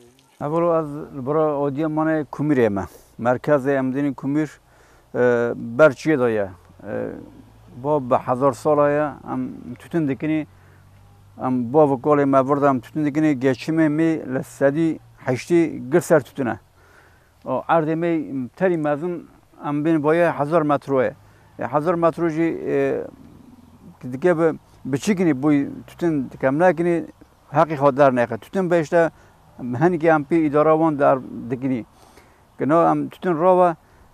Evvela az bura Adıyaman'a kumir yeme. Merkezde emdinin kumir berçiye daya. Bu hazar salaya am tütün dikini am bu vakole mevurda am tütün dikini geçime mi lesedi haşti gırser tütüne. O ardeme teri mezun am bin boya hazar metroya. Hazar metroji dike biçikini bu tütün dikamlakini hakikat dar ne tütün beşte hani ki am pi idaravan dar dikini. Keno am tütün rava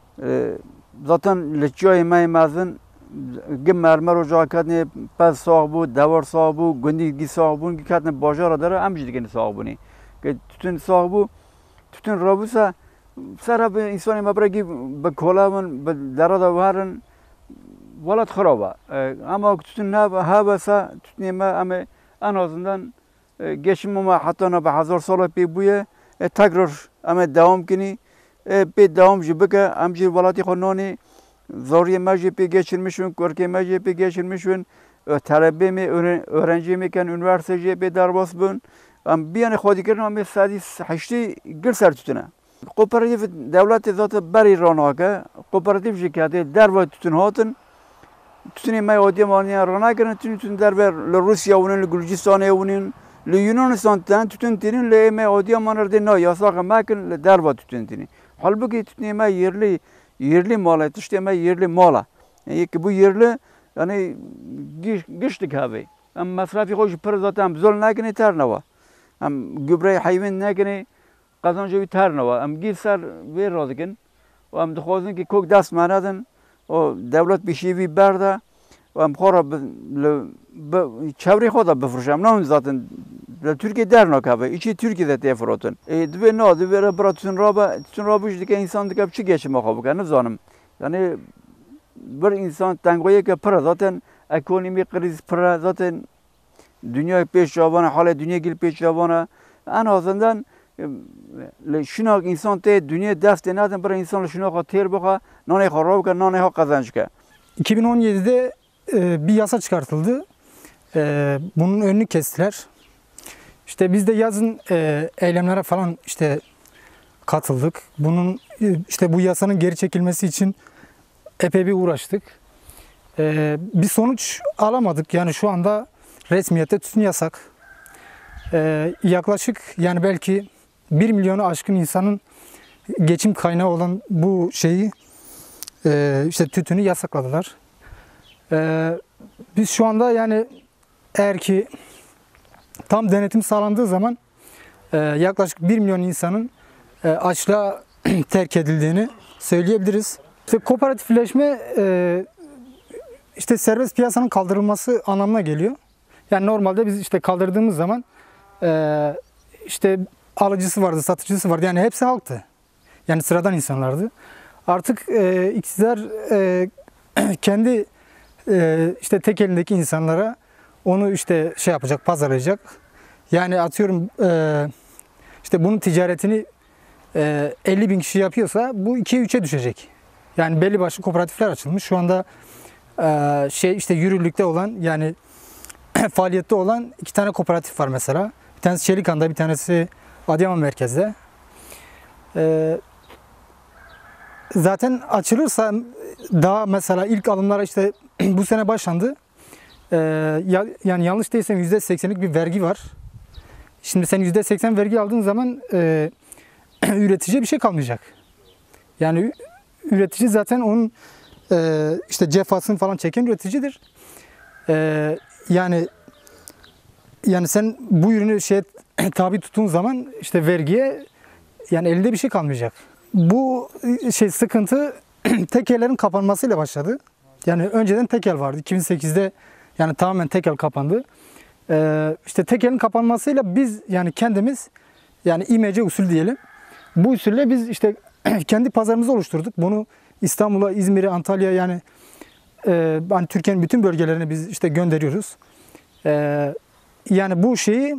zaten leçoy mezun gem mermer ocağı kadne pes sahibi, devar sahibi, gündüzgi sahibi, ki kadne bacara dara amcı dikeni sahibini. Ki tütün sahibi, tütün rabusa, sarab insanı mabraki bekolamın, derada varın, valat xaraba. Ama tütün havasa, tütün ama en azından geçimime hatta ne hazır salı pi buye, tekrar ama devam kini, pi devam jibke amcı valati xanoni. Zoriye meclibi geçirmişsin, korku meclibi geçirmişsin, talebe mi, öğrenci miken üniversiteye bir darbas bun. Am bir yana xodikirin ama sadece haşti gırser tütüne. Kooperatif devleti zaten beri ranaka, kooperatif şirketi derva tütün hatın. Tütüne may Adıyaman'a ranaka tütün derver Rusya unun, Gürcistan'a unun, Yunanistan'tan tütün tinin le may Adıyaman'a de ne yasak makin derva tütün tini. Halbuki tütüne may yerli mala, işte yerli mala. Yani ki bu yerli yani geçtik abi. Ama masrafı hoş para zaten zor nekine ternava. Am gübre hayvan nekine kazancı bir ternava. Am gitser ver razıken. Am dixwazin ki kok dest manadın. O devlet bir şey bir berda. Am xora çevre xoda befrşam. Ne zaten Türkiye dernak abi. İçi Türkiye'de tefrotun. Dve ne dve bıratın raba tüm rabuş dike insan dike çi geçim akabı ne zanım. Yani bir insan tangoya ki para zaten ekonomi kriz para zaten dünya peş cevabına hala dünya gil peş cevabına en azından şuna insan te dünya dest neden bir insan şuna kater baka nane xarab ka nane ha kazanç ka. 2017'de bir yasa çıkartıldı. Bunun önünü kestiler. İşte biz de yazın eylemlere falan işte katıldık. Bunun işte bu yasanın geri çekilmesi için epey bir uğraştık. Bir sonuç alamadık. Yani şu anda resmiyette tütün yasak. Yaklaşık yani belki 1 milyonu aşkın insanın geçim kaynağı olan bu şeyi işte tütünü yasakladılar. Biz şu anda yani eğer ki tam denetim sağlandığı zaman yaklaşık 1 milyon insanın açlığa terk edildiğini söyleyebiliriz. İşte kooperatifleşme işte serbest piyasanın kaldırılması anlamına geliyor. Yani normalde biz işte kaldırdığımız zaman işte alıcısı vardı, satıcısı vardı. Yani hepsi halktı. Yani sıradan insanlardı. Artık iktidar kendi işte tek elindeki insanlara onu işte şey yapacak, pazarlayacak. Yani atıyorum işte bunun ticaretini 50 bin kişi yapıyorsa bu 2'ye 3'e düşecek. Yani belli başlı kooperatifler açılmış. Şu anda şey işte yürürlükte olan yani faaliyette olan 2 tane kooperatif var mesela. Bir tanesi Çelikan'da, bir tanesi Adıyaman merkezde. Zaten açılırsa daha mesela ilk alımlara işte bu sene başlandı. Yani yanlış değilsem %80'lik bir vergi var. Şimdi sen %80 vergi aldığın zaman üreticiye bir şey kalmayacak. Yani üretici zaten onun işte cefasını falan çeken üreticidir. Yani sen bu ürünü tabi tuttuğun zaman işte vergiye yani elinde bir şey kalmayacak. Bu sıkıntı tekellerin kapanmasıyla başladı. Yani önceden tekel vardı. 2008'de yani tamamen tekel kapandı. İşte tekelin kapanmasıyla biz yani kendimiz yani imece usul diyelim. Bu usulle biz işte kendi pazarımızı oluşturduk. Bunu İstanbul'a, İzmir'e, Antalya yani hani Türkiye'nin bütün bölgelerine biz işte gönderiyoruz. Yani bu şeyi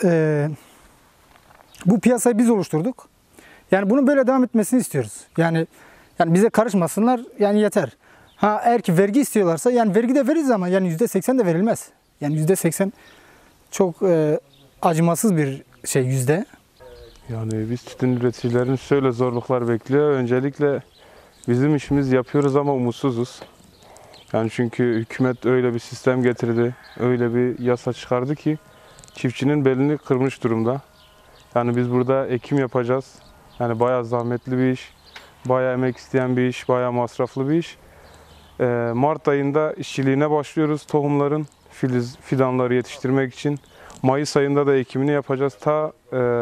bu piyasayı biz oluşturduk. Yani bunun böyle devam etmesini istiyoruz. Yani bize karışmasınlar yani yeter. Ha eğer ki vergi istiyorlarsa yani vergi de veririz ama yani %80 de verilmez. Yani %80 çok acımasız bir yüzde. Yani biz tütün üreticilerin şöyle zorluklar bekliyor. Öncelikle bizim işimiz yapıyoruz ama umutsuzuz. Yani çünkü hükümet öyle bir sistem getirdi, öyle bir yasa çıkardı ki çiftçinin belini kırmış durumda. Yani biz burada ekim yapacağız. Yani bayağı zahmetli bir iş, bayağı emek isteyen bir iş, bayağı masraflı bir iş. Mart ayında işçiliğine başlıyoruz tohumların, fidanları yetiştirmek için. Mayıs ayında da ekimini yapacağız. Ta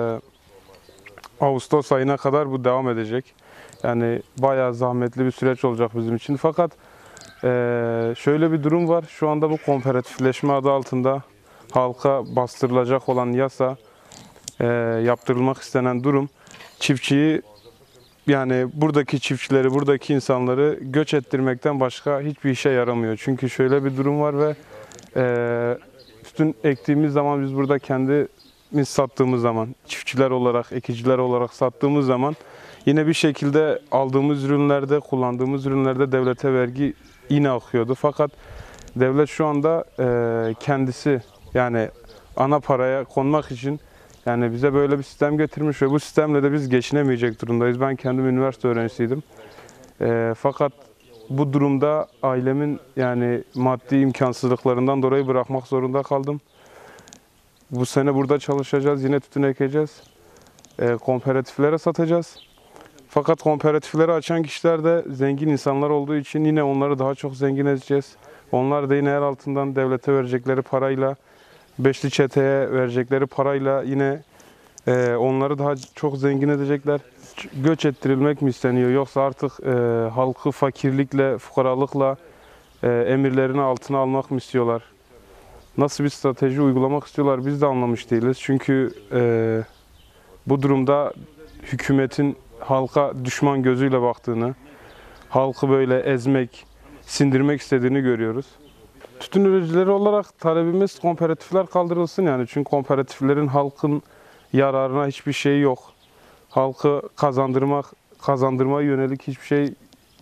Ağustos ayına kadar bu devam edecek. Yani bayağı zahmetli bir süreç olacak bizim için. Fakat şöyle bir durum var. Şu anda bu kooperatifleşme adı altında halka bastırılacak olan yasa, yaptırılmak istenen durum çiftçiyi, yani buradaki çiftçileri, buradaki insanları göç ettirmekten başka hiçbir işe yaramıyor. Çünkü şöyle bir durum var ve tütün ektiğimiz zaman biz burada kendimiz sattığımız zaman, çiftçiler olarak, ekiciler olarak sattığımız zaman yine bir şekilde aldığımız ürünlerde, kullandığımız ürünlerde devlete vergi yine akıyordu. Fakat devlet şu anda kendisi, yani ana paraya konmak için yani bize böyle bir sistem getirmiş ve bu sistemle de biz geçinemeyecek durumdayız. Ben kendim üniversite öğrencisiydim. Fakat bu durumda ailemin yani maddi imkansızlıklarından dolayı bırakmak zorunda kaldım. Bu sene burada çalışacağız, yine tütün ekeceğiz. Kooperatiflere satacağız. Fakat kooperatifleri açan kişiler de zengin insanlar olduğu için yine onları daha çok zengin edeceğiz. Onlar da yine el altından devlete verecekleri parayla, beşli çeteye verecekleri parayla yine onları daha çok zengin edecekler. Göç ettirilmek mi isteniyor, yoksa artık halkı fakirlikle, fukaralıkla emirlerini altına almak mı istiyorlar? Nasıl bir strateji uygulamak istiyorlar biz de anlamış değiliz. Çünkü bu durumda hükümetin halka düşman gözüyle baktığını, halkı böyle ezmek, sindirmek istediğini görüyoruz. Tütün üreticileri olarak talebimiz kooperatifler kaldırılsın yani. Çünkü kooperatiflerin halkın yararına hiçbir şey yok. Halkı kazandırmaya yönelik hiçbir şey,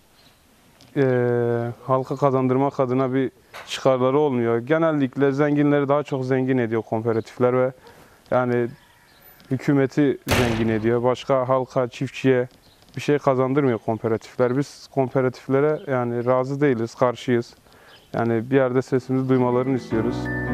halka kazandırmak adına bir çıkarları olmuyor. Genellikle zenginleri daha çok zengin ediyor kooperatifler ve yani hükümeti zengin ediyor. Başka halka, çiftçiye bir şey kazandırmıyor kooperatifler. Biz kooperatiflere yani razı değiliz, karşıyız. Yani bir yerde sesimizi duymalarını istiyoruz.